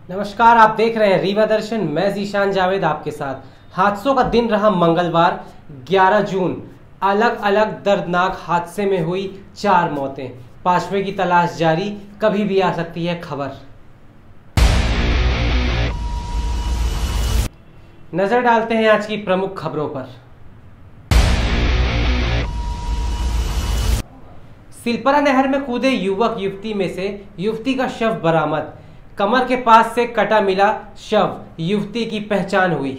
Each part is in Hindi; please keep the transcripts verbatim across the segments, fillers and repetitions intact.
नमस्कार, आप देख रहे हैं रीवा दर्शन। मैं जीशान जावेद आपके साथ। हादसों का दिन रहा मंगलवार ग्यारह जून। अलग अलग दर्दनाक हादसे में हुई चार मौतें। पांचवें की तलाश जारी, कभी भी आ सकती है खबर। नजर डालते हैं आज की प्रमुख खबरों पर। सिलपरा नहर में कूदे युवक युवती में से युवती का शव बरामद। कमर के पास से कटा मिला शव, युवती की पहचान हुई।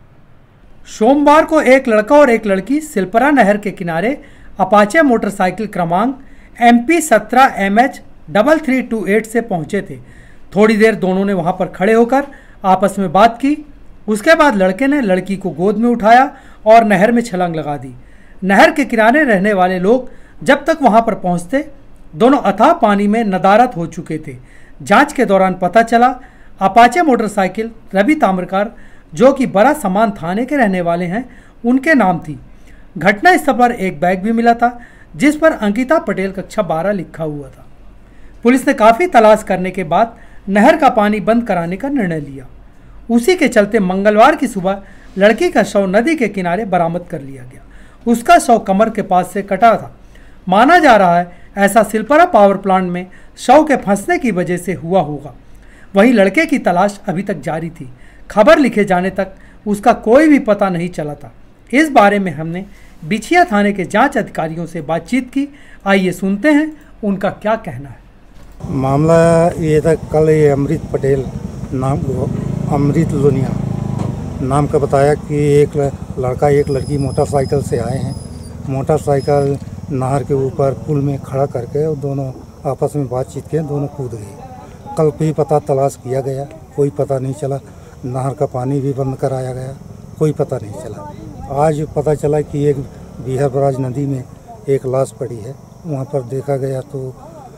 सोमवार को एक लड़का और एक लड़की सिलपरा नहर के किनारे अपाचे मोटरसाइकिल क्रमांक एम पी सत्रह M H double three two eight से पहुंचे थे। थोड़ी देर दोनों ने वहां पर खड़े होकर आपस में बात की। उसके बाद लड़के ने लड़की को गोद में उठाया और नहर में छलांग लगा दी। नहर के किनारे रहने वाले लोग जब तक वहां पर पहुंचते, दोनों अथाह पानी में नदारत हो चुके थे। जांच के दौरान पता चला अपाचे मोटरसाइकिल रवि ताम्रकार, जो कि बड़ा समान थाने के रहने वाले हैं, उनके नाम थी। घटनास्थल पर एक बैग भी मिला था जिस पर अंकिता पटेल कक्षा बारह लिखा हुआ था। पुलिस ने काफ़ी तलाश करने के बाद नहर का पानी बंद कराने का निर्णय लिया। उसी के चलते मंगलवार की सुबह लड़की का शव नदी के किनारे बरामद कर लिया गया। उसका शव कमर के पास से कटा था। माना जा रहा है ऐसा सिलपरा पावर प्लांट में शव के फंसने की वजह से हुआ होगा। वहीं लड़के की तलाश अभी तक जारी थी। खबर लिखे जाने तक उसका कोई भी पता नहीं चला था। इस बारे में हमने बिछिया थाने के जांच अधिकारियों से बातचीत की। आइए सुनते हैं उनका क्या कहना है। मामला ये था, कल ये अमृत पटेल नाम अमृत लोनिया नाम का बताया कि एक लड़का एक लड़की मोटरसाइकिल से आए हैं। मोटरसाइकिल नहर के ऊपर पुल में खड़ा करके और दोनों आपस में बातचीत के दोनों कूद गए। कल भी पता तलाश किया गया, कोई पता नहीं चला। नहर का पानी भी बंद कराया गया, कोई पता नहीं चला। आज पता चला कि एक बिहार बराज नदी में एक लाश पड़ी है। वहाँ पर देखा गया तो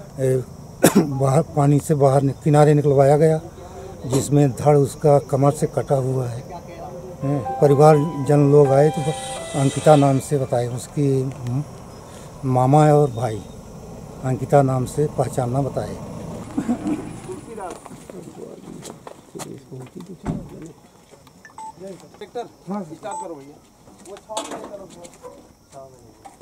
बाहर पानी से बाहर नि, किनारे निकलवाया गया, जिसमें धड़ उसका कमर से कटा हुआ है। परिवार जन लोग आए तो अंकिता नाम से बताए, उसकी मामा है और भाई अंकिता नाम से पहचानना बताए। हाँ,